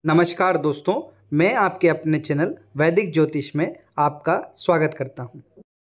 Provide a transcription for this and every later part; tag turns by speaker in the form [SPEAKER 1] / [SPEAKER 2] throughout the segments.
[SPEAKER 1] नमस्कार दोस्तों, मैं आपके अपने चैनल वैदिक ज्योतिष में आपका स्वागत करता हूं।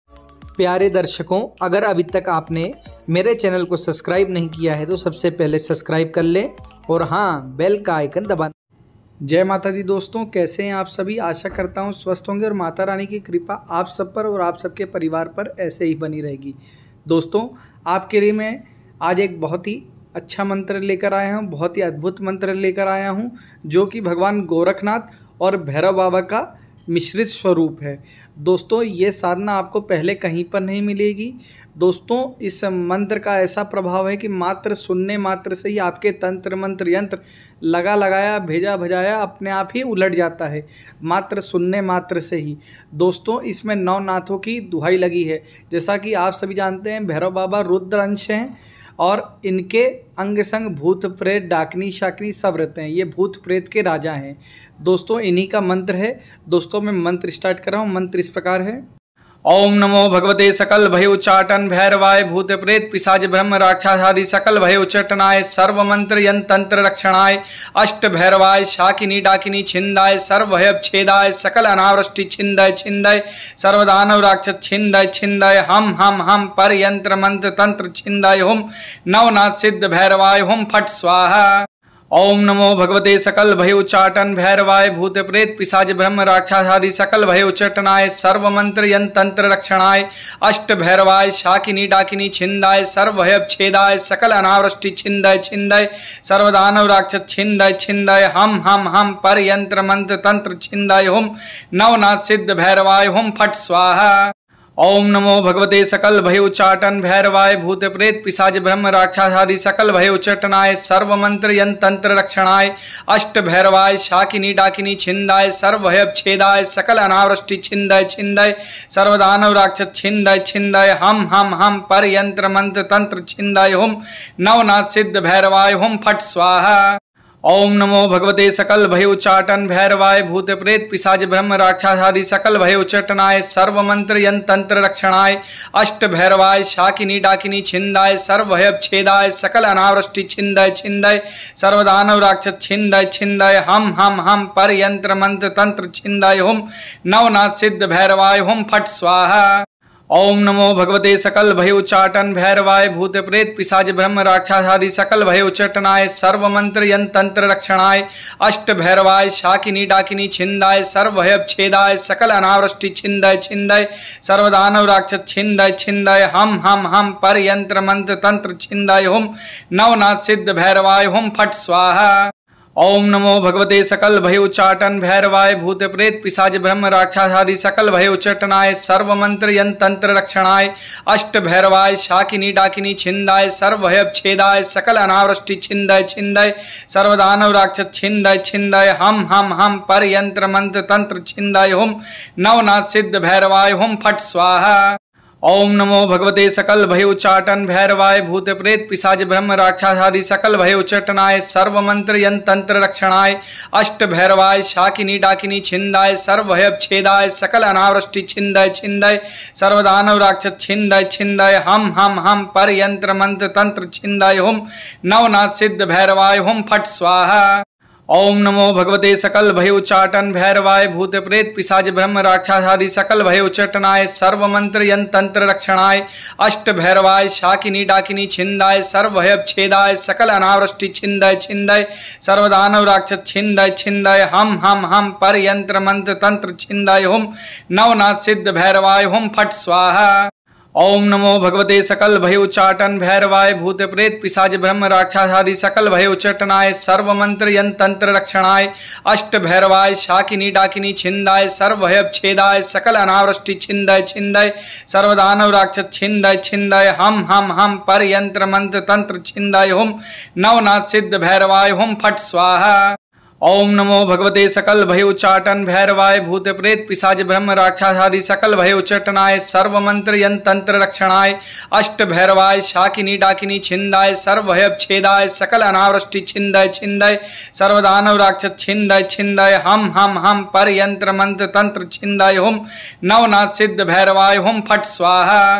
[SPEAKER 1] प्यारे दर्शकों, अगर अभी तक आपने मेरे चैनल को सब्सक्राइब नहीं किया है तो सबसे पहले सब्सक्राइब कर लें और हाँ, बेल का आइकन दबा। जय माता दी दोस्तों, कैसे हैं आप सभी। आशा करता हूं स्वस्थ होंगे और माता रानी की कृपा आप सब पर और आप सबके परिवार पर ऐसे ही बनी रहेगी। दोस्तों, आपके लिए मैं आज एक बहुत ही अच्छा मंत्र लेकर आया हूँ, बहुत ही अद्भुत मंत्र लेकर आया हूँ, जो कि भगवान गोरखनाथ और भैरव बाबा का मिश्रित स्वरूप है। दोस्तों, ये साधना आपको पहले कहीं पर नहीं मिलेगी। दोस्तों, इस मंत्र का ऐसा प्रभाव है कि मात्र सुनने मात्र से ही आपके तंत्र मंत्र यंत्र लगा लगाया भेजा भजाया अपने आप ही उलट जाता है, मात्र सुनने मात्र से ही। दोस्तों, इसमें 9 नाथों की दुहाई लगी है। जैसा कि आप सभी जानते हैं, भैरव बाबा रुद्र अंश हैं और इनके अंग संग भूत प्रेत डाकनी शाकनी सब रहते हैं। ये भूत प्रेत के राजा हैं। दोस्तों, इन्हीं का मंत्र है। दोस्तों, मैं मंत्र स्टार्ट कर रहा हूँ। मंत्र इस प्रकार है। ओम नमो भगवते सकल भय उच्चाटन भैरवाय भूत प्रेत पिशाच ब्रह्म राक्षसादि सकल भय उच्चटनाय सर्व मंत्र यंत्र रक्षणाय अष्ट भैरवाय शाकिनी डाकिनी छिंदाय सर्व भय छेदाय सकल अनावृष्टि छिंदय छिंदय सर्वदानव राक्षस छिंदय छिंदय हम पर यंत्र मंत्र तंत्र छिंदय हुम नवनाथ सिद्ध भैरवाय हुम फट स्वाहा। ओम नमो भगवते सकल भय उच्चाटन भैरवाय भूत प्रेत पिशाच ब्रह्म राक्षसादि सकल भय उच्चटनाय सर्व मंत्र यंत्र रक्षणाय अष्ट भैरवाय शाकिनी डाकिनी छिंदाय सर्व भय छेदाय सकल अनावृष्टि छिंदय छिंदय सर्वदानव राक्षस छिंदय छिंदय हम पर यंत्र मंत्र तंत्र छिंदय हुम नवनाथ सिद्ध भैरवाय हुम फट स्वाहा। ओम नमो भगवते सकल भय उच्चाटन भैरवाय भूत प्रेत पिशाच ब्रह्म राक्षसादि सकल भय उच्चटनाय सर्व मंत्र यंत्र रक्षणाय अष्ट भैरवाय शाकिनी डाकिनी छिंदाय सर्व भय छेदाय सकल अनावृष्टि छिंदय छिंदय सर्वदानव राक्षस छिंदय छिंदय हम पर यंत्र मंत्र तंत्र छिंदय हुम नवनाथ सिद्ध भैरवाय हुम फट स्वाहा। ओम नमो भगवते सकल भय उच्चाटन भैरवाय भूत प्रेत पिशाच ब्रह्म राक्षसादि सकल भय उच्चटनाय सर्व मंत्र यंत्र रक्षणाय अष्ट भैरवाय शाकिनी डाकिनी छिंदाय सर्व भय छेदाय सकल अनावृष्टि छिंदय छिंदय सर्वदानव राक्षस छिंदय छिंदय हम पर यंत्र मंत्र तंत्र छिंदय हुम नवनाथ सिद्ध भैरवाय हुम फट स्वाहा। ओम नमो भगवते सकल भय उच्चाटन भैरवाय भूत प्रेत पिशाच ब्रह्म राक्षसादि सकल भय उच्चटनाय सर्व मंत्र यंत्र रक्षणाय अष्ट भैरवाय शाकिनी डाकिनी छिंदाय सर्व भय छेदाय सकल अनावृष्टि छिंदय छिंदय सर्वदानव राक्षस छिंदय छिंदय हम पर यंत्र मंत्र तंत्र छिंदय हुम नवनाथ सिद्ध भैरवाय हुम फट स्वाहा। ओम नमो भगवते सकल भय उच्चाटन भैरवाय भूत प्रेत पिशाच ब्रह्म राक्षसादि सकल भय उच्चटनाय सर्व मंत्र यंत्र रक्षणाय अष्ट भैरवाय शाकिनी डाकिनी छिंदाय सर्व भय छेदाय सकल अनावृष्टि छिंदय छिंदय सर्वदानव राक्षस छिंदय छिंदय हम पर यंत्र मंत्र तंत्र छिंदय हुम नवनाथ सिद्ध भैरवाय हुम फट स्वाहा। ओम नमो भगवते सकल भय उच्चाटन भैरवाय भूत प्रेत पिशाच ब्रह्म राक्षसादि सकल भय उच्चटनाय सर्व मंत्र यंत्र रक्षणाय अष्ट भैरवाय शाकिनी डाकिनी छिंदाय सर्व भय छेदाय सकल अनावृष्टि छिंदय छिंदय सर्वदानव राक्षस छिंदय छिंदय हम पर यंत्र मंत्र तंत्र छिंदय हुम नवनाथ सिद्ध भैरवाय हुम फट स्वाहा। ओम नमो भगवते सकल भय उच्चाटन भैरवाय भूत प्रेत पिशाच ब्रह्म राक्षसादि सकल भय उच्चटनाय सर्व मंत्र यंत्र रक्षणाय अष्ट भैरवाय शाकिनी डाकिनी छिंदाय सर्व भय छेदाय सकल अनावृष्टि छिंदय छिंदय सर्वदानव राक्षस छिंदय छिंदय हम पर यंत्र मंत्र तंत्र छिंदय हुम नवनाथ सिद्ध भैरवाय हुम फट स्वाहा। ओम नमो भगवते सकल भय उच्चाटन भैरवाय भूत प्रेत पिशाच ब्रह्म राक्षसादि सकल भय उच्चटनाय सर्व मंत्र यंत्र रक्षणाय अष्ट भैरवाय शाकिनी डाकिनी छिंदाय सर्व भय छेदाय सकल अनावृष्टि छिंदय छिंदय सर्वदानव राक्षस छिंदय छिंदय हम पर यंत्र मंत्र तंत्र छिंदय हुम नवनाथ सिद्ध भैरवाय हुम फट स्वाहा। ओम नमो भगवते सकल भय उच्चाटन भैरवाय भूत प्रेत पिशाच ब्रह्म राक्षसादि सकल भय उच्चटनाय सर्व मंत्र यंत्र रक्षणाय अष्ट भैरवाय शाकिनी डाकिनी छिंदाय सर्व भय छेदाय सकल अनावृष्टि छिंदय छिंदय सर्वदानव राक्षस छिंदय छिंदय हम पर यंत्र मंत्र तंत्र छिंदय हुम नवनाथ सिद्ध भैरवाय हुम फट स्वाहा।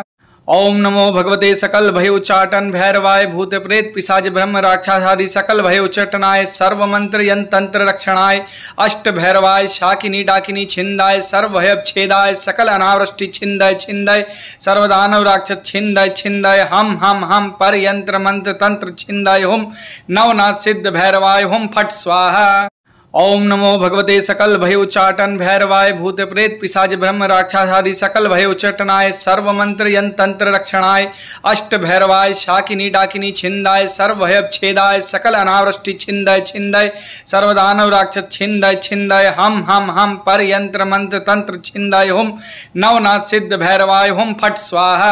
[SPEAKER 1] ओम नमो भगवते सकल भय उच्चाटन भैरवाय भूत प्रेत पिशाच ब्रह्म राक्षसादि सकल भय उच्चटनाय सर्व मंत्र यंत्र तंत्र रक्षणाय अष्ट भैरवाय शाकिनी डाकिनी छिंदाय सर्व भय छेदाय सकल अनावृष्टि छिंदय छिंदय सर्वदानव राक्षस छिंदय छिंदय हम पर यंत्र मंत्र तंत्र छिंदय हुम नवनाथ सिद्ध भैरवाय हुम फट स्वाहा। ओम नमो भगवते सकल भय उच्चाटन भैरवाय भूत प्रेत पिशाच ब्रह्म राक्षसादि सकल भय उच्चटनाय सर्व मंत्र यंत्र तंत्र रक्षणाय अष्ट भैरवाय शाकिनी डाकिनी छिंदाय सर्व भय छेदाय सकल अनावृष्टि छिंदय छिंदय सर्वदानव राक्षस छिंदय छिंदय हम पर यंत्र मंत्र तंत्र छिंदय हुम नवनाथ सिद्ध भैरवाय हुम फट स्वाहा।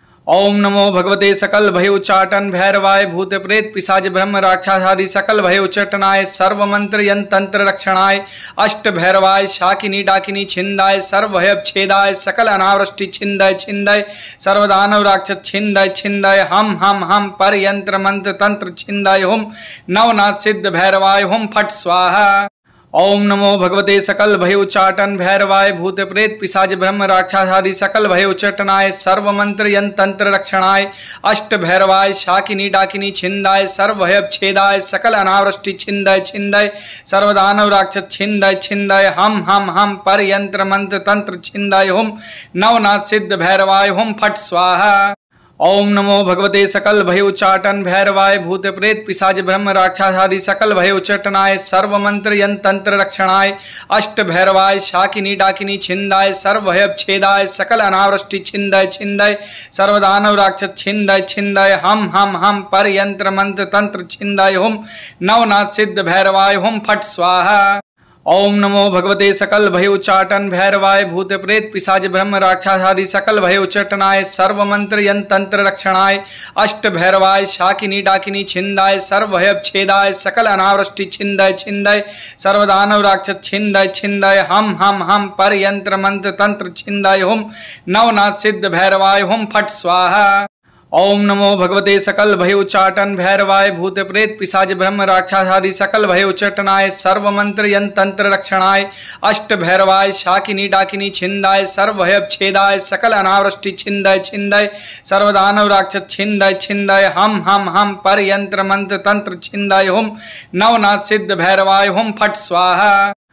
[SPEAKER 1] ओम नमो भगवते सकल भय उच्चाटन भैरवाय भूत प्रेत पिशाच ब्रह्म राक्षसादि सकल भय उच्चटनाय सर्व मंत्र यंत्र तंत्र रक्षणाय अष्ट भैरवाय शाकिनी डाकिनी छिंदाय सर्व भय छेदाय सकल अनावृष्टि छिंदय छिंदय सर्वदानव राक्षस छिंदय छिंदय हम पर यंत्र मंत्र तंत्र छिंदय हुम नवनाथ सिद्ध भैरवाय हुम फट स्वाहा। ओम नमो भगवते सकल भय उच्चाटन भैरवाय भूत प्रेत पिशाच ब्रह्म राक्षसादि सकल भय उच्चटनाय सर्व मंत्र यंत्र तंत्र रक्षणाय अष्ट भैरवाय शाकिनी डाकिनी छिंदाय सर्व भय छेदाय सकल अनावृष्टि छिंदय छिंदय सर्वदानव राक्षस छिंदय छिंदय हम पर यंत्र मंत्र तंत्र छिंदय हुम नवनाथ सिद्ध भैरवाय हुम फट स्वाहा। ओम नमो भगवते सकल भय उच्चाटन भैरवाय भूत प्रेत पिशाच ब्रह्म राक्षसादि सकल भय उच्चटनाय सर्व मंत्र यंत्र तंत्र रक्षणाय अष्ट भैरवाय शाकिनी डाकिनी छिंदाय सर्व भय छेदाय सकल अनावृष्टि छिंदय छिंदय सर्वदानव राक्षस छिंदय छिंदय हम पर यंत्र मंत्र तंत्र छिंदय हुम नवनाथ सिद्ध भैरवाय हुम फट स्वाहा। ओम नमो भगवते सकल भय उच्चाटन भैरवाय भूत प्रेत पिशाच ब्रह्म राक्षसादि सकल भय उच्चटनाय सर्व मंत्र यंत्र तंत्र रक्षणाय अष्ट भैरवाय शाकिनी डाकिनी छिंदाय सर्व भय छेदाय सकल अनावृष्टि छिंदय छिंदय सर्वदानव राक्षस छिंदय छिंदय हम पर यंत्र मंत्र तंत्र छिंदय हुम नवनाथ सिद्ध भैरवाय हुम फट स्वाहा। ओम नमो भगवते सकल भय उच्चाटन भैरवाय भूत प्रेत पिशाच ब्रह्म राक्षसादि सकल भय उच्चटनाय सर्व मंत्र यंत्र तंत्र रक्षणाय अष्ट भैरवाय शाकिनी डाकिनी छिंदाय सर्व भय छेदाय सकल अनावृष्टि छिंदय छिंदय सर्वदानव राक्षस छिंदय छिंदय हम पर यंत्र मंत्र तंत्र छिंदय हुम नवनाथ सिद्ध भैरवाय हुम फट स्वाहा।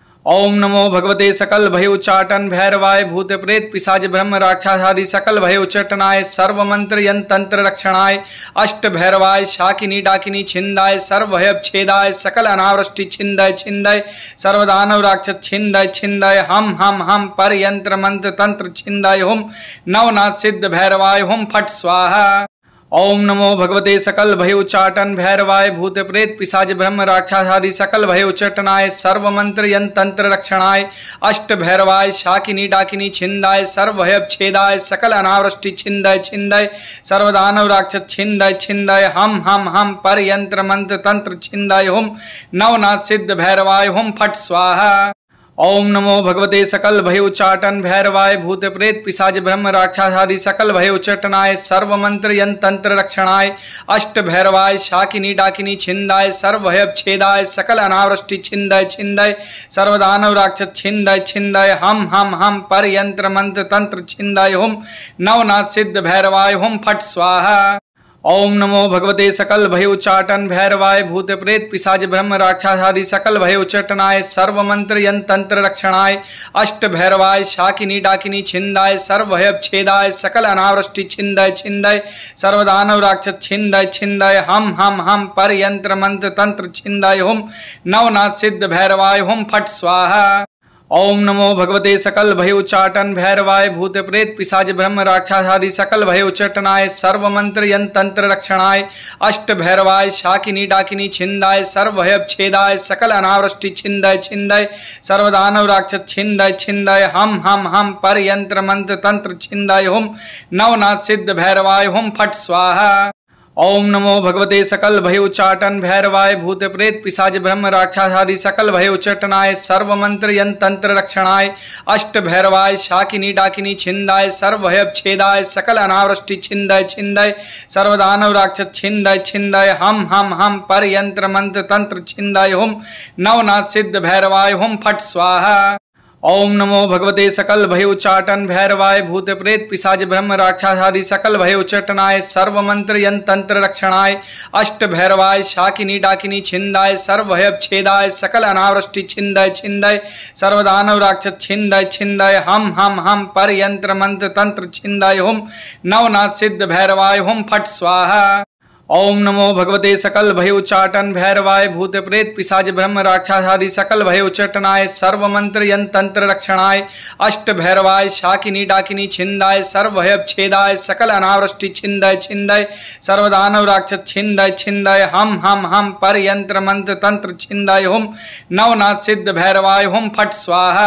[SPEAKER 1] ओम नमो भगवते सकल भय उच्चाटन भैरवाय भूत प्रेत पिशाच ब्रह्म राक्षसादि सकल भय उच्चटनाय सर्व मंत्र यंत्र तंत्र रक्षणाय अष्ट भैरवाय शाकिनी डाकिनी छिंदाय सर्व भय छेदाय सकल अनावृष्टि छिंदय छिंदय सर्वदानव राक्षस छिंदय छिंदय हम पर यंत्र मंत्र तंत्र छिंदय हुम नवनाथ सिद्ध भैरवाय हुम फट स्वाहा। ओम नमो भगवते सकल भय उच्चाटन भैरवाय भूत प्रेत पिशाच ब्रह्म राक्षसादि सकल भय उच्चटनाय सर्व मंत्र यंत्र तंत्र रक्षणाय अष्ट भैरवाय शाकिनी डाकिनी छिंदाय सर्व भय छेदाय सकल अनावृष्टि छिंदय छिंदय सर्वदानव राक्षस छिंदय छिंदय हम पर यंत्र मंत्र तंत्र छिंदय हुम नवनाथ सिद्ध भैरवाय हुम फट स्वाहा। ओम नमो भगवते सकल भय उच्चाटन भैरवाय भूत प्रेत पिशाच ब्रह्म राक्षसादि सकल भय उच्चटनाय सर्व मंत्र यंत्र तंत्र रक्षणाय अष्ट भैरवाय शाकिनी डाकिनी छिंदाय सर्व भय छेदाय सकल अनावृष्टि छिंदय छिंदय सर्वदानव राक्षस छिंदय छिंदय हम पर यंत्र मंत्र तंत्र छिंदय हुम नवनाथ सिद्ध भैरवाय हुम फट स्वाहा। ओम नमो भगवते सकल भय उच्चाटन भैरवाय भूत प्रेत पिशाच ब्रह्म राक्षसादि सकल भय उच्चटनाय सर्व मंत्र यंत्र तंत्र रक्षणाय अष्ट भैरवाय शाकिनी डाकिनी छिंदाय सर्व भय छेदाय सकल अनावृष्टि छिंदय छिंदय सर्वदानव राक्षस छिंदय छिंदय हम पर यंत्र मंत्र तंत्र छिंदय हुम नवनाथ सिद्ध भैरवाय हुम फट स्वाहा। ओम नमो भगवते सकल भय उच्चाटन भैरवाय भूत प्रेत पिशाच ब्रह्म राक्षसादि सकल भय उच्चटनाय सर्व मंत्र यंत्र तंत्र रक्षणाय अष्ट भैरवाय शाकिनी डाकिनी छिंदाय सर्व भय छेदाय सकल अनावृष्टि छिंदय छिंदय सर्वदानव राक्षस छिंदय छिंदय हम पर यंत्र मंत्र तंत्र छिंदय हुम नवनाथ सिद्ध भैरवाय हुम फट स्वाहा। ओम नमो भगवते सकल भय उच्चाटन भैरवाय भूत प्रेत पिशाच ब्रह्म राक्षसादि सकल भय उच्चटनाय सर्व मंत्र यंत्र तंत्र रक्षणाय अष्ट भैरवाय शाकिनी डाकिनी छिंदाय सर्व भय छेदाय सकल अनावृष्टि छिंदय छिंदय सर्वदानव राक्षस छिंदय छिंदय हम पर यंत्र मंत्र तंत्र छिंदय हुम नवनाथ सिद्ध भैरवाय हुम फट स्वाहा। ओम नमो भगवते सकल भय उच्चाटन भैरवाय भूत प्रेत पिशाच ब्रह्म राक्षसादि सकल भय उच्चाटनाय सर्व मंत्र यंत्र तंत्र रक्षणाय अष्ट भैरवाय शाकिनी डाकिनी छिंदाय सर्व भय छेदाय सकल अनावृष्टि छिंदय छिंदय सर्वदानव राक्षस छिंदय छिंदय हम पर यंत्र मंत्र तंत्र छिंदय हुम नवनाथ सिद्ध भैरवाय हुम फट स्वाहा। ओम नमो भगवते सकल भय उच्चाटन भैरवाय भूत प्रेत पिशाच ब्रह्म राक्षसादि सकल भय उच्चाटनाय सर्व मंत्र यंत्र तंत्र रक्षणाय अष्ट भैरवाय शाकिनी डाकिनी छिंदाय सर्व भय छेदाय सकल अनावृष्टि छिंदय छिंदय सर्वदानव राक्षस छिंदय छिंदय हम पर यंत्र मंत्र तंत्र छिंदय हुम नवनाथ सिद्ध भैरवाय हुम फट स्वाहा।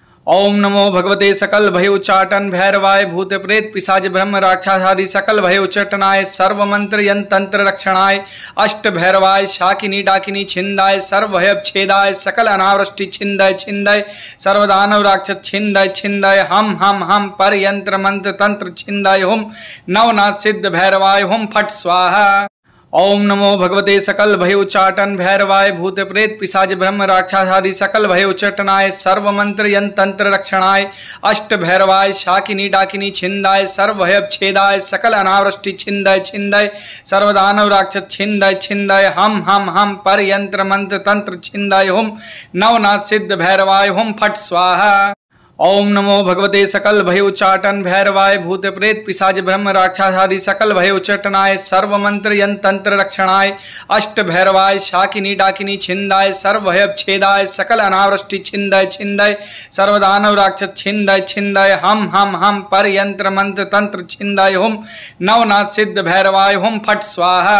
[SPEAKER 1] ओम नमो भगवते सकल भय उच्चाटन भैरवाय भूत प्रेत पिशाच ब्रह्म राक्षसादि सकल भय उच्चाटनाय सर्व मंत्र यंत्र तंत्र रक्षणाय अष्ट भैरवाय शाकिनी डाकिनी छिंदाय सर्व भय छेदाय सकल अनावृष्टि छिंदय छिंदय सर्वदानव राक्षस छिंदय छिंदय हम पर यंत्र मंत्र तंत्र छिंदय हुम नवनाथ सिद्ध भैरवाय हुम फट स्वाहा। ओम नमो भगवते सकल भय उच्चाटन भैरवाय भूत प्रेत पिशाच ब्रह्म राक्षसादि सकल भय उच्चाटनाय सर्व मंत्र यंत्र तंत्र रक्षणाय अष्ट भैरवाय शाकिनी डाकिनी छिंदाय सर्व भय छेदाय सकल अनावृष्टि छिंदय छिंदय सर्वदानव राक्षस छिंदय छिंदय हम पर यंत्र मंत्र तंत्र छिंदय हुम नवनाथ सिद्ध भैरवाय हुम फट स्वाहा। ओम नमो भगवते सकल भय उच्चाटन भैरवाय भूत प्रेत पिशाच ब्रह्म राक्षसादि सकल भय उच्चाटनाय सर्व मंत्र यंत्र तंत्र रक्षणाय अष्ट भैरवाय शाकिनी डाकिनी छिंदाय सर्व भय छेदाय सकल अनावृष्टि छिंदय छिंदय सर्वदानव राक्षस छिंदय छिंदय हम पर यंत्र मंत्र तंत्र छिंदय हुम नवनाथ सिद्ध भैरवाय हुम फट स्वाहा।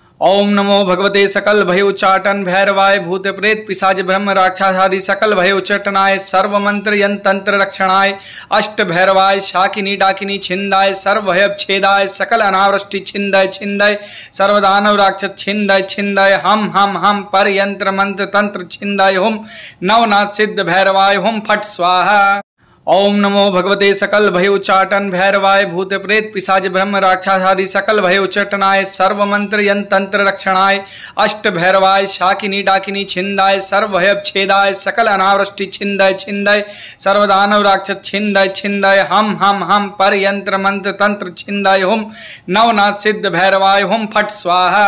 [SPEAKER 1] ओम नमो भगवते सकल भय उच्चाटन भैरवाय भूत प्रेत पिशाच ब्रह्म राक्षसादि सकल भय उच्चाटनाय सर्व मंत्र यंत्र तंत्र रक्षणाय अष्ट भैरवाय शाकिनी डाकिनी छिंदाय सर्व भय छेदाय सकल अनावृष्टि छिंदय छिंदय सर्वदानव राक्षस छिंदय छिंदय हम पर यंत्र मंत्र तंत्र छिंदय हुम नवनाथ सिद्ध भैरवाय हुम फट स्वाहा। ओम नमो भगवते सकल भय उच्चाटन भैरवाय भूत प्रेत पिशाच ब्रह्म राक्षसादि सकल भय उच्चाटनाय सर्व मंत्र यंत्र तंत्र रक्षणाय अष्ट भैरवाय शाकिनी डाकिनी छिंदाय सर्व भय छेदाय सकल अनावृष्टि छिंदय छिंदय सर्वदानव राक्षस छिंदय छिंदय हम पर यंत्र मंत्र तंत्र छिंदय हुम नवनाथ सिद्ध भैरवाय हुम फट स्वाहा।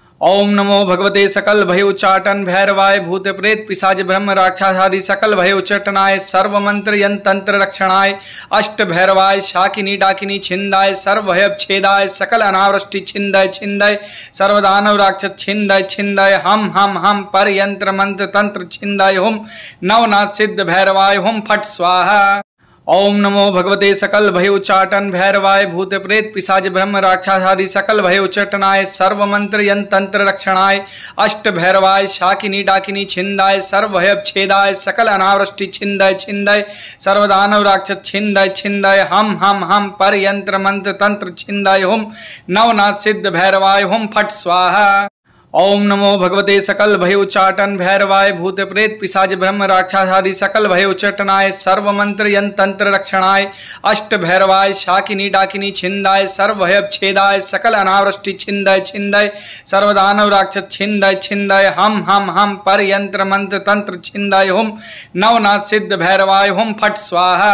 [SPEAKER 1] ओम नमो भगवते सकल भय उच्चाटन भैरवाय भूत प्रेत पिशाच ब्रह्म राक्षसादि सकल भय उच्चाटनाय सर्व मंत्र यंत्र तंत्र रक्षणाय अष्ट भैरवाय शाकिनी डाकिनी छिंदाय सर्व भय छेदाय सकल अनावृष्टि छिंदय छिंदय सर्वदानव राक्षस छिंदय छिंदय हम पर यंत्र मंत्र तंत्र छिंदय हुम नवनाथ सिद्ध भैरवाय हुम फट स्वाहा। ओम नमो भगवते सकल भय उच्चाटन भैरवाय भूत प्रेत पिशाच ब्रह्म राक्षसादि सकल भय उच्चाटनाय सर्व मंत्र यंत्र तंत्र रक्षणाय अष्ट भैरवाय शाकिनी डाकिनी छिंदाय सर्व भय छेदाय सकल अनावृष्टि छिंदय छिंदय सर्वदानव राक्षस छिंदय छिंदय हम पर यंत्र मंत्र तंत्र छिंदय हुम नवनाथ सिद्ध भैरवाय हुम फट स्वाहा। ओम नमो भगवते सकल भय उच्चाटन भैरवाय भूत प्रेत पिशाच ब्रह्म राक्षसादि सकल भय उच्चाटनाय सर्व मंत्र यंत्र तंत्र रक्षणाय अष्ट भैरवाय शाकिनी डाकिनी छिंदाय सर्व भय छेदाय सकल अनावृष्टि छिंदय छिंदय सर्वदानव राक्षस छिंदय छिंदय हम पर यंत्र मंत्र तंत्र छिंदय हुम नवनाथ सिद्ध भैरवाय हुम फट स्वाहा।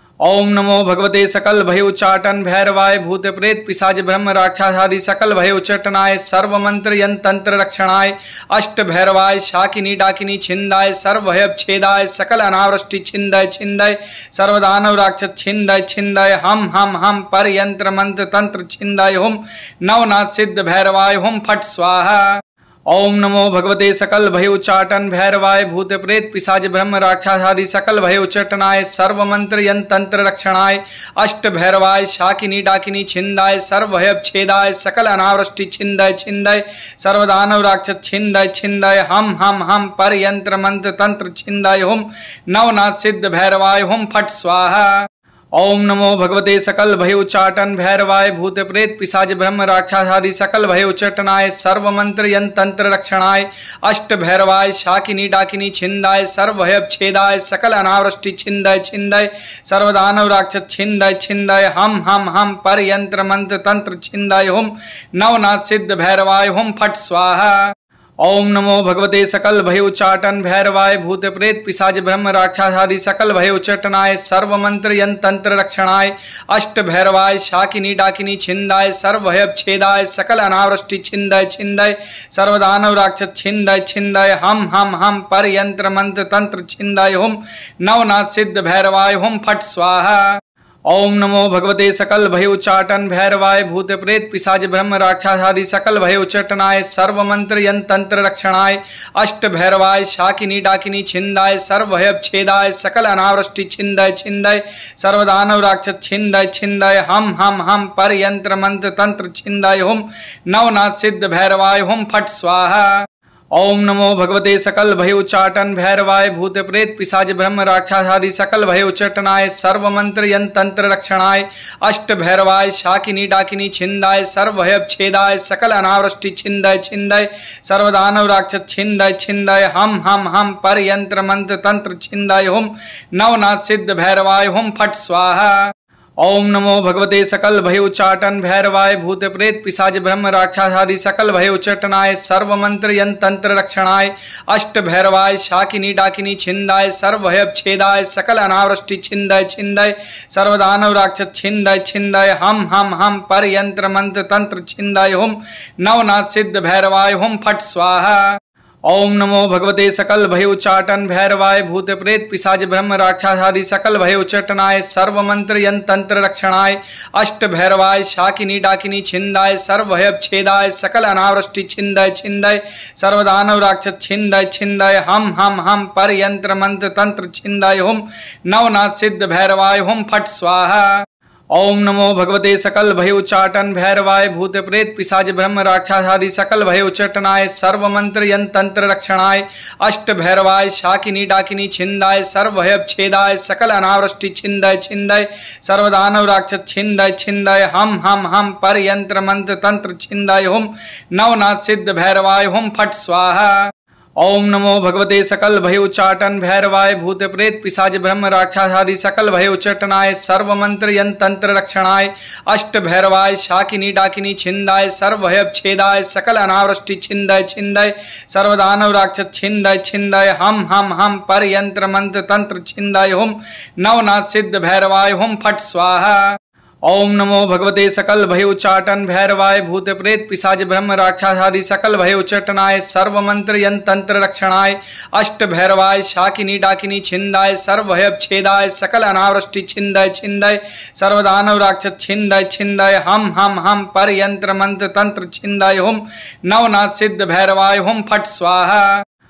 [SPEAKER 1] ओम नमो भगवते सकल भय उच्चाटन भैरवाय भूत प्रेत पिशाच ब्रह्म राक्षसादि सकल भय उच्चाटनाय सर्व मंत्र यंत्र तंत्र रक्षणाय अष्ट भैरवाय शाकिनी डाकिनी छिंदाय सर्व भय छेदाय सकल अनावृष्टि छिंदय छिंदय सर्वदानव राक्षस छिंदय छिंदय हम पर यंत्र मंत्र तंत्र छिंदय हुम नवनाथ सिद्ध भैरवाय हुम फट स्वाहा। ओम नमो भगवते सकल भय उच्चाटन भैरवाय भूत प्रेत पिशाच ब्रह्म राक्षसादि सकल भय उच्चाटनाय सर्व मंत्र यंत्र तंत्र रक्षणाय अष्ट भैरवाय शाकिनी डाकिनी छिंदाय सर्व भय छेदाय सकल अनावृष्टि छिंदय छिंदय सर्वदानव राक्षस छिंदय छिंदय हम पर यंत्र मंत्र तंत्र छिंदय हुम नवनाथ सिद्ध भैरवाय हुम फट स्वाहा। ओम नमो भगवते सकल भय उच्चाटन भैरवाय भूत प्रेत पिशाच ब्रह्म राक्षसादि सकल भय उच्चाटनाय सर्व मंत्र यंत्र तंत्र रक्षणाय अष्ट भैरवाय शाकिनी डाकिनी छिंदाय सर्व भय छेदाय सकल अनावृष्टि छिंदय छिंदय सर्वदानव राक्षस छिंदय छिंदय हम पर यंत्र मंत्र तंत्र छिंदय हुम नवनाथ सिद्ध भैरवाय हुम फट स्वाहा। ओम नमो भगवते सकल भय उच्चाटन भैरवाय भूत प्रेत पिशाच ब्रह्म राक्षसादि सकल भय उच्चाटनाय सर्व मंत्र यंत्र रक्षणाय अष्ट भैरवाय शाकिनी डाकिनी छिंदाय सर्व भय छेदाय सकल अनावृष्टि छिंदय छिंदय सर्वदानव राक्षस छिंदय छिंदय हम पर यंत्र मंत्र तंत्र छिंदय हुम नवनाथ सिद्ध भैरवाय हुम फट स्वाहा। ओम नमो भगवते सकल भय उच्चाटन भैरवाय भूत प्रेत पिशाच ब्रह्म राक्षसादि सकल भय उच्चाटनाय सर्व मंत्र यंत्र रक्षणाय अष्ट भैरवाय शाकिनी डाकिनी छिंदाय सर्व भय छेदाय सकल अनावृष्टि छिंदय छिंदय सर्वदानव राक्षस छिंदय छिंदय हम पर यंत्र मंत्र तंत्र छिंदय हुम नवनाथ सिद्ध भैरवाय हुम फट स्वाहा। ओम नमो भगवते सकल भय उच्चाटन भैरवाय भूत प्रेत पिशाच ब्रह्म राक्षसादि सकल भय उच्चाटनाय सर्व मंत्र यंत्र रक्षणाय अष्ट भैरवाय शाकिनी डाकिनी छिंदाय सर्व भय छेदाय सकल अनावृष्टि छिंदय छिंदय सर्वदानव राक्षस छिंदय छिंदय हम पर यंत्र मंत्र तंत्र छिंदय हुम नवनाथ सिद्ध भैरवाय हुम फट स्वाहा। ओम नमो भगवते सकल भय उच्चाटन भैरवाय भूत प्रेत पिशाच ब्रह्म राक्षसादि सकल भय उच्चाटनाय सर्व मंत्र यंत्र रक्षणाय अष्ट भैरवाय शाकिनी डाकिनी छिंदाय सर्व भय छेदाय सकल अनावृष्टि छिंदय छिंदय सर्वदानव राक्षस छिंदय छिंदय हम पर यंत्र मंत्र तंत्र छिंदय हुम नवनाथ सिद्ध भैरवाय हुम फट स्वाहा। ओम नमो भगवते सकल भय उच्चाटन भैरवाय भूत प्रेत पिशाच ब्रह्म राक्षसादि सकल भय उच्चाटनाय सर्व मंत्र यंत्र रक्षणाय अष्ट भैरवाय शाकिनी डाकिनी छिंदाय सर्व भय छेदाय सकल अनावृष्टि छिंदय छिंदय सर्वदानव राक्षस छिंदय छिंदय हम पर यंत्र मंत्र तंत्र छिंदय हुम नवनाथ सिद्ध भैरवाय हुम फट स्वाहा। ओम नमो भगवते सकल भय उच्चाटन भैरवाय भूत प्रेत पिशाच ब्रह्म राक्षसादि सकल भय उच्चाटनाय सर्व मंत्र यंत्र रक्षणाय अष्ट भैरवाय शाकिनी डाकिनी छिंदाय सर्व भय छेदाय सकल अनावृष्टि छिंदय छिंदय सर्वदानव राक्षस छिंदय छिंदय हम पर यंत्र मंत्र तंत्र छिंदय हुम नवनाथ सिद्ध भैरवाय हुम फट स्वाहा। ओम नमो भगवते सकल भय उच्चाटन भैरवाय भूत प्रेत पिशाच ब्रह्म राक्षसादि सकल भय उच्चाटनाय सर्व मंत्र यंत्र रक्षणाय अष्ट भैरवाय शाकिनी डाकिनी छिंदाय सर्व भय छेदाय सकल अनावृष्टि छिंदय छिंदय सर्वदानव राक्षस छिंदय छिंदय हम पर यंत्र मंत्र तंत्र छिंदय हुम नवनाथ सिद्ध भैरवाय हुम फट स्वाहा। ओम नमो भगवते सकल भय उच्चाटन भैरवाय भूत प्रेत पिशाच ब्रह्म राक्षसादि सकल भय उच्चाटनाय सर्व मंत्र यंत्र रक्षणाय अष्ट भैरवाय शाकिनी डाकिनी छिंदाय सर्व भय छेदाय सकल अनावृष्टि छिंदय छिंदय सर्वदानव राक्षस छिंदय छिंदय हम पर यंत्र मंत्र तंत्र छिंदय हुम नवनाथ सिद्ध भैरवाय हुम फट स्वाहा।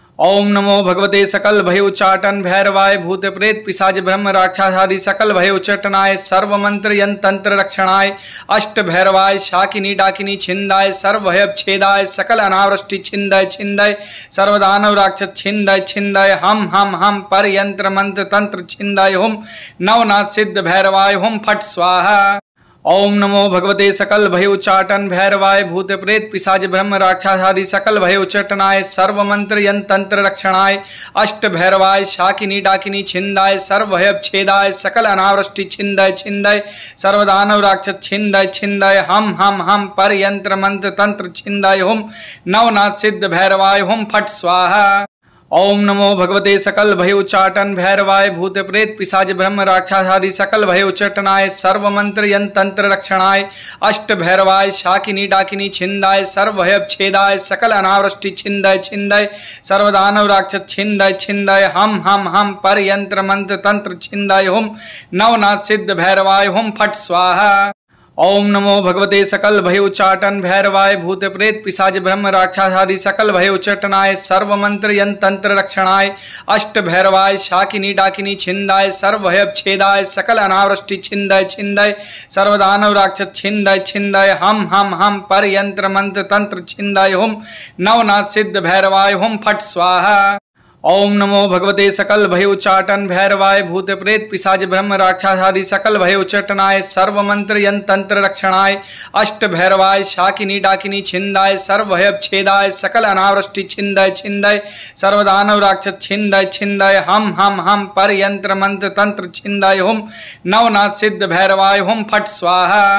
[SPEAKER 1] ओम नमो भगवते सकल भय उच्चाटन भैरवाय भूत प्रेत पिशाच ब्रह्म राक्षसादि सकल भय उच्चाटनाय सर्व मंत्र यंत्र रक्षणाय अष्ट भैरवाय शाकिनी डाकिनी छिंदाय सर्व भय छेदाय सकल अनावृष्टि छिंदय छिंदय सर्वदानव राक्षस छिंदय छिंदय हम पर यंत्र मंत्र तंत्र छिंदय हुम नवनाथ सिद्ध भैरवाय हुम फट स्वाहा। ओम नमो भगवते सकल भय उच्चाटन भैरवाय भूत प्रेत पिशाच ब्रह्म राक्षसादि सकल भय उच्चाटनाय सर्व मंत्र यंत्र रक्षणाय अष्ट भैरवाय शाकिनी डाकिनी छिंदाय सर्व भय छेदाय सकल अनावृष्टि छिंदय छिंदय सर्वदानव राक्षस छिंदय छिंदय हम पर यंत्र मंत्र तंत्र छिंदय हुम नवनाथ सिद्ध भैरवाय हुम फट स्वाहा। ओम नमो भगवते सकल भय उच्चाटन भैरवाय भूत प्रेत पिशाच ब्रह्म राक्षसादि सकल भय उच्चाटनाय सर्व मंत्र यंत्र रक्षणाय अष्ट भैरवाय शाकिनी डाकिनी छिंदाय सर्व भय छेदाय सकल अनावृष्टि छिंदय छिंदय सर्वदानव राक्षस छिंदय छिंदय हम पर यंत्र मंत्र तंत्र छिंदय हुम नवनाथ सिद्ध भैरवाय हुम फट स्वाहा। ओम नमो भगवते सकल भय उच्चाटन भैरवाय भूत प्रेत पिशाच ब्रह्म राक्षसादि सकल भय उच्चाटनाय सर्व मंत्र यंत्र रक्षणाय अष्ट भैरवाय शाकिनी डाकिनी छिंदाय सर्व भय छेदाय सकल अनावृष्टि छिंदय छिंदय सर्वदानव राक्षस छिंदय छिंदय हम पर यंत्र मंत्र तंत्र छिंदय हुम नवनाथ सिद्ध भैरवाय हुम फट स्वाहा। ओम नमो भगवते सकल भय उच्चाटन भैरवाय भूत प्रेत पिशाच ब्रह्म राक्षसादि सकल भय उच्चाटनाय सर्व मंत्र यंत्र रक्षणाय अष्ट भैरवाय शाकिनी डाकिनी छिंदाय सर्व भय छेदाय सकल अनावृष्टि छिंदय छिंदय सर्वदानव राक्षस छिंदय छिंदय हम पर यंत्र मंत्र तंत्र छिंदय हुम नवनाथ सिद्ध भैरवाय हुम फट स्वाहा।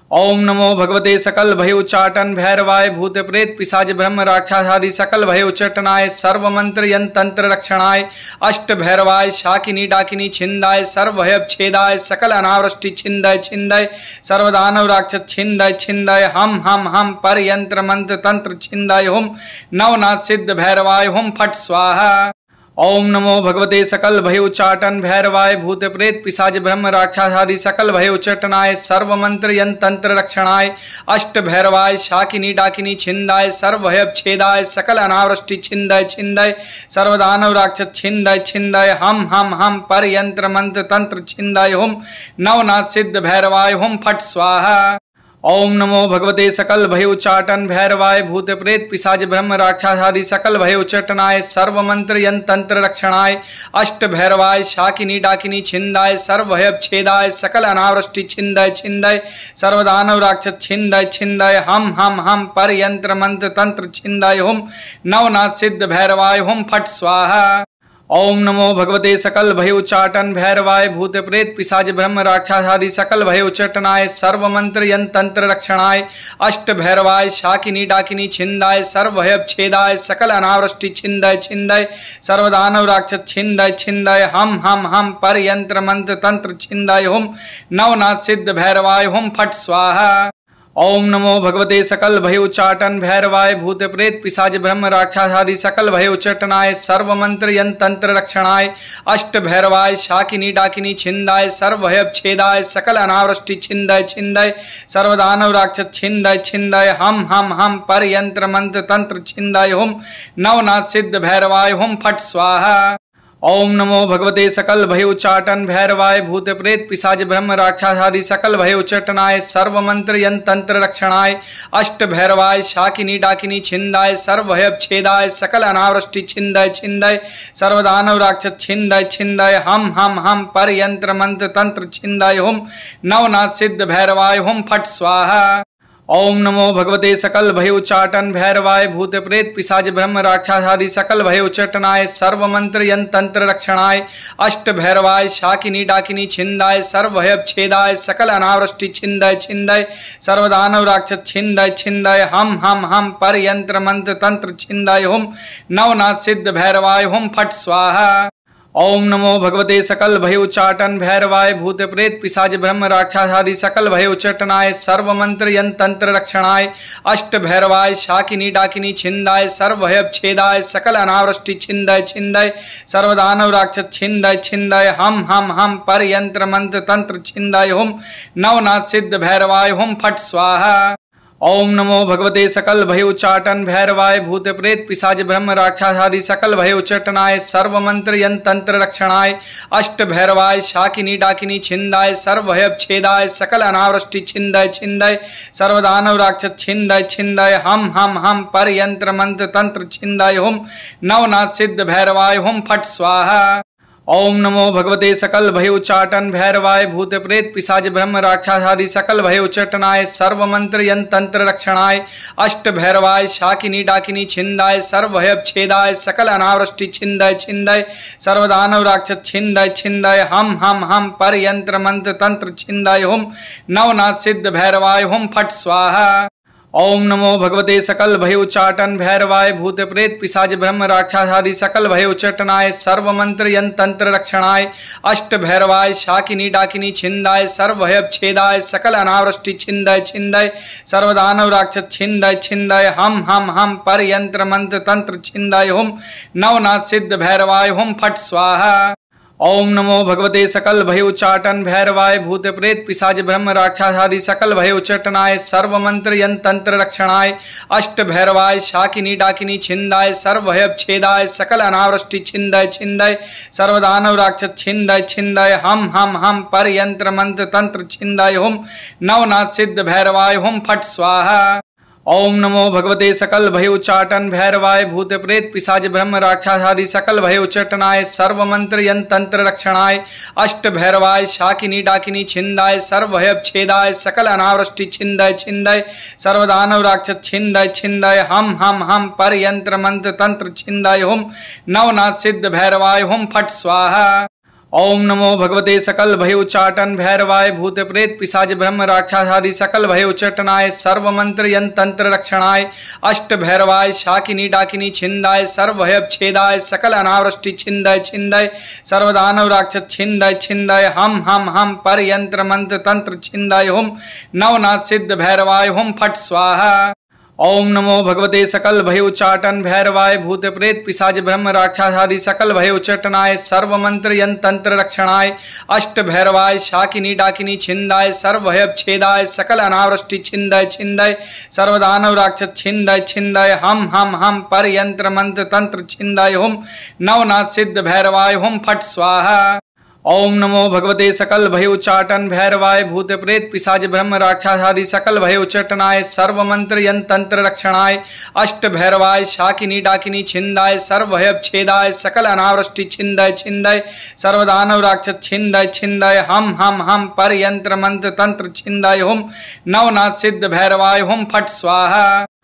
[SPEAKER 2] ओम नमो भगवते सकल भय उच्चाटन भैरवाय भूत प्रेत पिशाच ब्रह्म राक्षसादि सकल भय उच्चटनाय सर्व मंत्र यंत्र रक्षणाय अष्ट भैरवाय शाकिनी डाकिनी छिंदाय सर्व भय छेदाय सकल अनावृष्टि छिंदय छिंदय सर्वदानव राक्षस छिंदय छिंदय हम पर यंत्र मंत्र तंत्र छिंदय हुम नवनाथ सिद्ध भैरवाय हुम फट स्वाहा। ओम नमो भगवते सकल भय उच्चाटन भैरवाय भूत प्रेत पिशाच ब्रह्म राक्षसादि सकल भय उच्चटनाय सर्व मंत्र यंत्र रक्षणाय अष्ट भैरवाय शाकिनी डाकिनी छिंदाय सर्व भय छेदाय सकल अनावृष्टि छिंदय छिंदय सर्वदानव राक्षस छिंदय छिंदय हम पर यंत्र मंत्र तंत्र छिंदय हुम नवनाथ सिद्ध भैरवाय हुम फट स्वाहा। ओम नमो भगवते सकल भय उच्चाटन भैरवाय भूत प्रेत पिशाच ब्रह्म राक्षसादि सकल भय उच्चटनाय सर्व मंत्र यंत्र रक्षणाय अष्ट भैरवाय शाकिनी डाकिनी छिंदाय सर्व भय छेदाय सकल अनावृष्टि छिंदय छिंदय सर्वदानव राक्षस छिंदय छिंदय हम पर यंत्र मंत्र तंत्र छिंदय हुम नवनाथ सिद्ध भैरवाय हुम फट स्वाहा। ओम नमो भगवते सकल भय उच्चाटन भैरवाय भूत प्रेत पिशाच ब्रह्म राक्षसादि सकल भय उच्चटनाय सर्व मंत्र यंत्र रक्षणाय अष्ट भैरवाय शाकिनी डाकिनी छिंदाय सर्व भय छेदाय सकल अनावृष्टि छिंदय छिंदय सर्वदानव राक्षस छिंदय छिंदय हम पर यंत्र मंत्र तंत्र छिंदय हुम नवनाथ सिद्ध भैरवाय हुम फट स्वाहा। ओम नमो भगवते सकल भय उच्चाटन भैरवाय भूत प्रेत पिशाच ब्रह्म राक्षसादि सकल भय उच्चटनाय सर्व मंत्र यंत्र रक्षणाय अष्ट भैरवाय शाकिनी डाकिनी छिंदाय सर्व भय छेदाय सकल अनावृष्टि छिंदय छिंदय सर्वदानव राक्षस छिंदय छिंदय हम पर यंत्र मंत्र तंत्र छिंदय हुम नवनाथ सिद्ध भैरवाय हुम फट स्वाहा। ओम नमो भगवते सकल भय उच्चाटन भैरवाय भूत प्रेत पिशाच ब्रह्म राक्षसादि सकल भय उच्चटनाय सर्व मंत्र यंत्र रक्षणाय अष्ट भैरवाय शाकिनी डाकिनी छिंदाय सर्व भय छेदाय सकल अनावृष्टि छिंदय छिंदय सर्वदानव राक्षस छिंदय छिंदय हम पर यंत्र मंत्र तंत्र छिंदय हुम नवनाथ सिद्ध भैरवाय हुम फट स्वाहा। ओम नमो भगवते सकल भय उच्चाटन भैरवाय भूत प्रेत पिशाच ब्रह्म राक्षसादि सकल भय उच्चटनाय सर्व मंत्र यंत्र रक्षणाय अष्ट भैरवाय शाकिनी डाकिनी छिंदाय सर्व भय छेदाय सकल अनावृष्टि छिंदय छिंदय सर्वदानव राक्षस छिंदय छिंदय हम पर यंत्र मंत्र तंत्र छिंदय हुम नवनाथ सिद्ध भैरवाय हुम फट स्वाहा। ओम नमो भगवते सकल भय उच्चाटन भैरवाय भूत प्रेत पिशाच ब्रह्म राक्षसादि सकल भय उच्चटनाय सर्व मंत्र यंत्र रक्षणाय अष्ट भैरवाय शाकिनी डाकिनी छिंदाय सर्व भय छेदाय सकल अनावृष्टि छिंदय छिंदय सर्वदानव राक्षस छिंदय छिंदय हम पर यंत्र मंत्र तंत्र छिंदय हुम नवनाथ सिद्ध भैरवाय हुम फट स्वाहा। ओम नमो भगवते सकल भय उच्चाटन भैरवाय भूत प्रेत पिशाच ब्रह्म राक्षसादि सकल भय उच्चटनाय सर्व मंत्र यंत्र रक्षणाय अष्ट भैरवाय शाकिनी डाकिनी छिंदाय सर्व भय छेदाय सकल अनावृष्टि छिंदय छिंदय सर्वदानव राक्षस छिंदय छिंदय हम पर यंत्र मंत्र तंत्र छिंदय हुम नवनाथ सिद्ध भैरवाय हुम फट स्वाहा। ओम नमो भगवते सकल भय उच्चाटन भैरवाय भूत प्रेत पिशाच ब्रह्म राक्षसादि सकल भय उच्चटनाय सर्व मंत्र यंत्र रक्षणाय अष्ट भैरवाय शाकिनी डाकिनी छिंदाय सर्व भय छेदाय सकल अनावृष्टि छिंदय छिंदय सर्वदानव राक्षस छिंदय छिंदय हम पर यंत्र मंत्र तंत्र छिंदय हुम नवनाथ सिद्ध भैरवाय हुम फट स्वाहा। ओम नमो भगवते सकल भय उच्चाटन भैरवाय भूत प्रेत पिशाच ब्रह्म राक्षसादि सकल भय उच्चटनाय सर्व मंत्र यंत्र रक्षणाय अष्ट भैरवाय शाकिनी डाकिनी छिंदाय सर्व भय छेदाय सकल अनावृष्टि छिंदय छिंदय सर्वदानव राक्षस छिंदय छिंदय हम पर यंत्र मंत्र तंत्र छिंदय हुम नवनाथ सिद्ध भैरवाय हुम फट स्वाहा। ओम नमो भगवते सकल भय उच्चाटन भैरवाय भूत प्रेत पिशाच ब्रह्म राक्षसादि सकल भय उच्चटनाय सर्व मंत्र यंत्र रक्षणाय अष्ट भैरवाय शाकिनी डाकिनी छिंदाय सर्व भय छेदाय सकल अनावृष्टि छिंदय छिंदय सर्वदानव राक्षस छिंदय छिंदय हम पर यंत्र मंत्र तंत्र छिंदय हुम नवनाथ सिद्ध भैरवाय हुम फट स्वाहा। ओम नमो भगवते सकल भय उच्चाटन भैरवाय भूत प्रेत पिशाच ब्रह्म राक्षसादि सकल भय उच्चटनाय सर्व मंत्र यंत्र रक्षणाय अष्ट भैरवाय शाकिनी डाकिनी छिंदाय सर्व भय छेदाय सकल अनावृष्टि छिंदय छिंदय सर्वदानव राक्षस छिंदय छिंदय हम पर यंत्र मंत्र तंत्र छिंदय हुम नवनाथ सिद्ध भैरवाय हुम फट स्वाहा। ओम नमो भगवते सकल भय उच्चाटन भैरवाय भूत प्रेत पिशाच ब्रह्म राक्षसादि सकल भय उच्चटनाय सर्व मंत्र यंत्र तंत्र रक्षणाय अष्ट भैरवाय शाकिनी डाकिनी छिंदाय सर्व भय छेदाय सकल अनावृष्टि छिंदय छिंदय सर्वदानव राक्षस छिंदय छिंदय हम पर यंत्र मंत्र तंत्र छिंदय हुम नवनाथ सिद्ध भैरवाय हुम फट स्वाहा। ओम नमो भगवते सकल भय उच्चाटन भैरवाय भूत प्रेत पिशाच ब्रह्म राक्षसादि सकल भय उच्चटनाय सर्व मंत्र यंत्र तंत्र रक्षणाय अष्ट भैरवाय शाकिनी डाकिनी छिंदाय सर्व भय छेदाय सकल अनावृष्टि छिंदय छिंदय सर्वदानव राक्षस छिंदय छिंदय हम पर यंत्र मंत्र तंत्र छिंदय हुम नवनाथ सिद्ध भैरवाय हुम फट स्वाहा। ओम नमो भगवते सकल भय उच्चाटन भैरवाय भूत प्रेत पिशाच ब्रह्म राक्षसादि सकल भय उच्चटनाय सर्व मंत्र यंत्र तंत्र रक्षणाय अष्ट भैरवाय शाकिनी डाकिनी छिंदाय सर्व भय छेदाय सकल अनावृष्टि छिंदय छिंदय सर्वदानव राक्षस छिंदय छिंदय हम पर यंत्र मंत्र तंत्र छिंदय हुम नवनाथ सिद्ध भैरवाय हुम फट स्वाहा।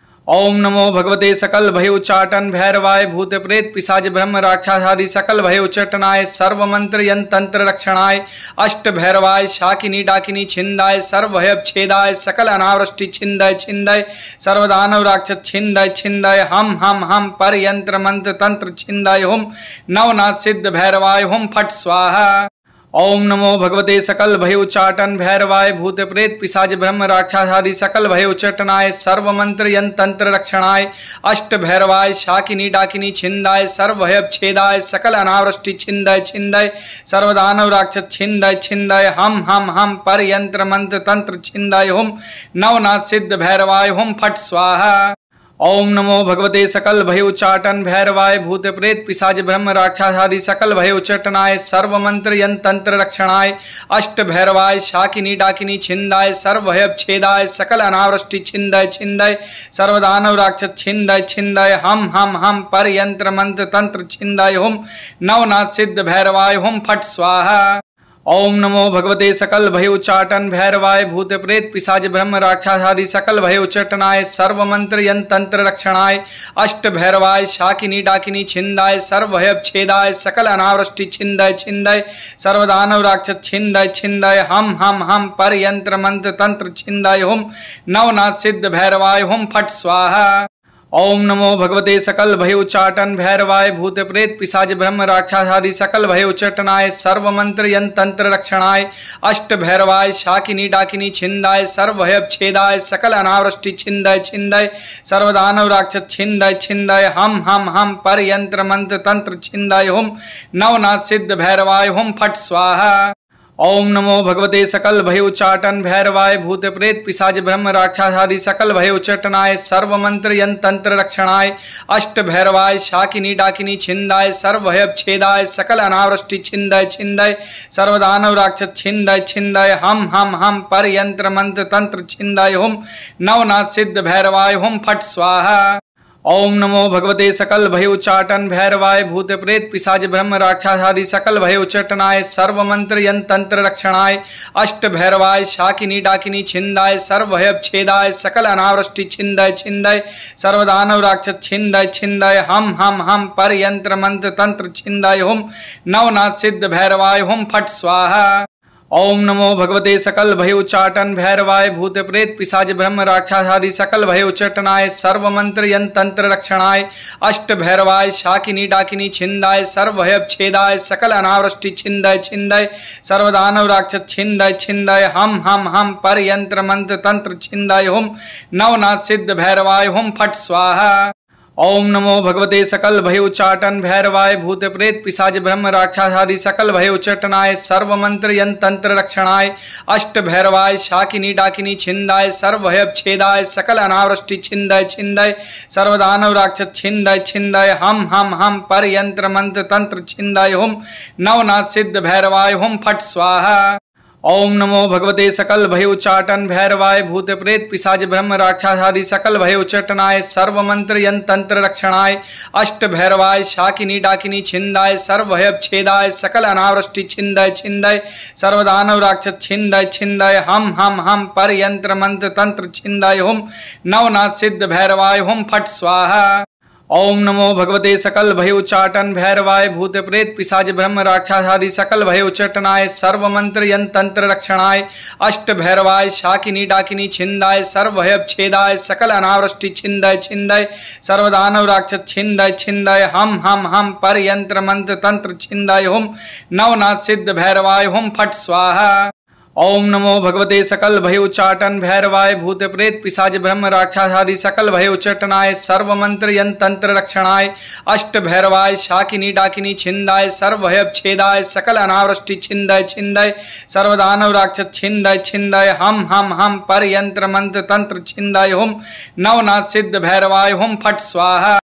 [SPEAKER 2] ओम नमो भगवते सकल भय उच्चाटन भैरवाय भूत प्रेत पिशाच ब्रह्म राक्षसादि सकल भय उच्चटनाय सर्व मंत्र यंत्र तंत्र रक्षणाय अष्ट भैरवाय शाकिनी डाकिनी छिंदाय सर्व भय छेदाय सकल अनावृष्टि छिंदय छिंदय सर्वदानव राक्षस छिंदय छिंदय हम पर यंत्र मंत्र तंत्र छिंदय हुम नवनाथ सिद्ध भैरवाय हुम फट स्वाहा। ओम नमो भगवते सकल भय उच्चाटन भैरवाय भूत प्रेत पिशाच ब्रह्म राक्षसादि सकल भय उच्चटनाय सर्व मंत्र यंत्र तंत्र रक्षणाय अष्ट भैरवाय शाकिनी डाकिनी छिंदाय सर्व भय छेदाय सकल अनावृष्टि छिंदय छिंदय सर्वदानव राक्षस छिंदय छिंदय हम पर यंत्र मंत्र तंत्र छिंदय हुम नवनाथ सिद्ध भैरवाय हुम फट स्वाहा। ओम नमो भगवते सकल भय उच्चाटन भैरवाय भूत प्रेत पिशाच ब्रह्म राक्षसादि सकल भय उच्चटनाय सर्व मंत्र यंत्र तंत्र रक्षणाय अष्ट भैरवाय शाकिनी डाकिनी छिंदाय सर्व भय छेदाय सकल अनावृष्टि छिंदय छिंदय सर्वदानव राक्षस छिंदय छिंदय हम पर यंत्र मंत्र तंत्र छिंदय हुम नवनाथ सिद्ध भैरवाय हुम फट स्वाहा। ओम नमो भगवते सकल भय उच्चाटन भैरवाय भूत प्रेत पिशाच ब्रह्म राक्षसादि सकल भय उच्चटनाय सर्व मंत्र यंत्र तंत्र रक्षणाय अष्ट भैरवाय शाकिनी डाकिनी छिंदाय सर्व भय छेदाय सकल अनावृष्टि छिंदय छिंदय सर्वदानव राक्षस छिंदय छिंदय हम पर यंत्र मंत्र तंत्र छिंदय हुम नवनाथ सिद्ध भैरवाय हुम फट स्वाहा। ओम नमो भगवते सकल भय उच्चाटन भैरवाय भूत प्रेत पिशाच ब्रह्म राक्षसादि सकल भय उच्चटनाय सर्व मंत्र यंत्र तंत्र रक्षणाय अष्ट भैरवाय शाकिनी डाकिनी छिंदाय सर्व भय छेदाय सकल अनावृष्टि छिंदय छिंदय सर्वदानव राक्षस छिंदय छिंदय हम पर यंत्र मंत्र तंत्र छिंदय हुम नवनाथ सिद्ध भैरवाय हुम फट स्वाहा। ओम नमो भगवते सकल भय उच्चाटन भैरवाय भूत प्रेत पिशाच ब्रह्म राक्षसादि सकल भय उच्चटनाय सर्व मंत्र यंत्र तंत्र रक्षणाय अष्ट भैरवाय शाकिनी डाकिनी छिंदाय सर्व भय छेदाय सकल अनावृष्टि छिंदय छिंदय सर्वदानव राक्षस छिंदय छिंदय हम पर यंत्र मंत्र तंत्र छिंदय हुम नवनाथ सिद्ध भैरवाय हुम फट स्वाहा। ओम नमो भगवते सकल भय उच्चाटन भैरवाय भूत प्रेत पिशाच ब्रह्म राक्षसादि सकल भय उच्चटनाय सर्व मंत्र यंत्र तंत्र रक्षणाय अष्ट भैरवाय शाकिनी डाकिनी छिंदाय सर्व भय छेदाय सकल अनावृष्टि छिंदय छिंदय सर्वदानव राक्षस छिंदय छिंदय हम पर यंत्र मंत्र तंत्र छिंदय हुम नवनाथ सिद्ध भैरवाय हुम फट स्वाहा। ओम नमो भगवते सकल भय उच्चाटन भैरवाय भूत प्रेत पिशाच ब्रह्म राक्षसादि सकल भय उच्चटनाय सर्व मंत्र यंत्र तंत्र रक्षणाय अष्ट भैरवाय शाकिनी डाकिनी छिंदाय सर्व भय छेदाय सकल अनावृष्टि छिंदय छिंदय सर्वदानव राक्षस छिंदय छिंदय हम पर यंत्र मंत्र तंत्र छिंदय हुम नवनाथ सिद्ध भैरवाय हुम फट स्वाहा। ओम नमो भगवते सकल भय उच्चाटन भैरवाय भूत प्रेत पिशाच ब्रह्म राक्षसादि सकल भय उच्चटनाय सर्व मंत्र यंत्र तंत्र रक्षणाय अष्ट भैरवाय शाकिनी डाकिनी छिंदाय सर्व भय छेदाय सकल अनावृष्टि छिंदय छिंदय सर्वदानव राक्षस छिंदय छिंदय हम पर यंत्र मंत्र तंत्र छिंदय हुम नवनाथ सिद्ध भैरवाय हुम फट स्वाहा। ओम नमो भगवते सकल भय उच्चाटन भैरवाय भूत प्रेत पिशाच ब्रह्म राक्षसादि सकल भय उच्चटनाय सर्व मंत्र यंत्र तंत्र रक्षणाय अष्ट भैरवाय शाकिनी डाकिनी छिंदाय सर्व भय छेदाय सकल अनावृष्टि छिंदय छिंदय सर्वदानव राक्षस छिंदय छिंदय हम पर यंत्र मंत्र तंत्र छिंदय हुम नवनाथ सिद्ध भैरवाय हुम फट स्वाहा। ओम नमो भगवते सकल भय उच्चाटन भैरवाय भूत प्रेत पिशाच ब्रह्म राक्षसादि सकल भय उच्चटनाय सर्व मंत्र यंत्र रक्षणाय अष्ट भैरवाय शाकिनी डाकिनी छिंदाय सर्व भय छेदाय सकल अनावृष्टि छिंदय छिंदय सर्वदानव राक्षस छिंदय छिंदय हम पर यंत्र मंत्र तंत्र छिंदय हुम नवनाथ सिद्ध भैरवाय हुम फट स्वाहा। ओम नमो भगवते सकल भय उच्चाटन भैरवाय भूत प्रेत पिशाच ब्रह्म राक्षसादि सकल भय उच्चटनाय सर्व मंत्र यंत्र रक्षणाय अष्ट भैरवाय शाकिनी डाकिनी छिंदाय सर्व भय छेदाय सकल अनावृष्टि छिंदय छिंदय सर्वदानव राक्षस छिंदय छिंदय हम पर यंत्र मंत्र तंत्र छिंदय हुम नवनाथ सिद्ध भैरवाय हुम फट स्वाहा।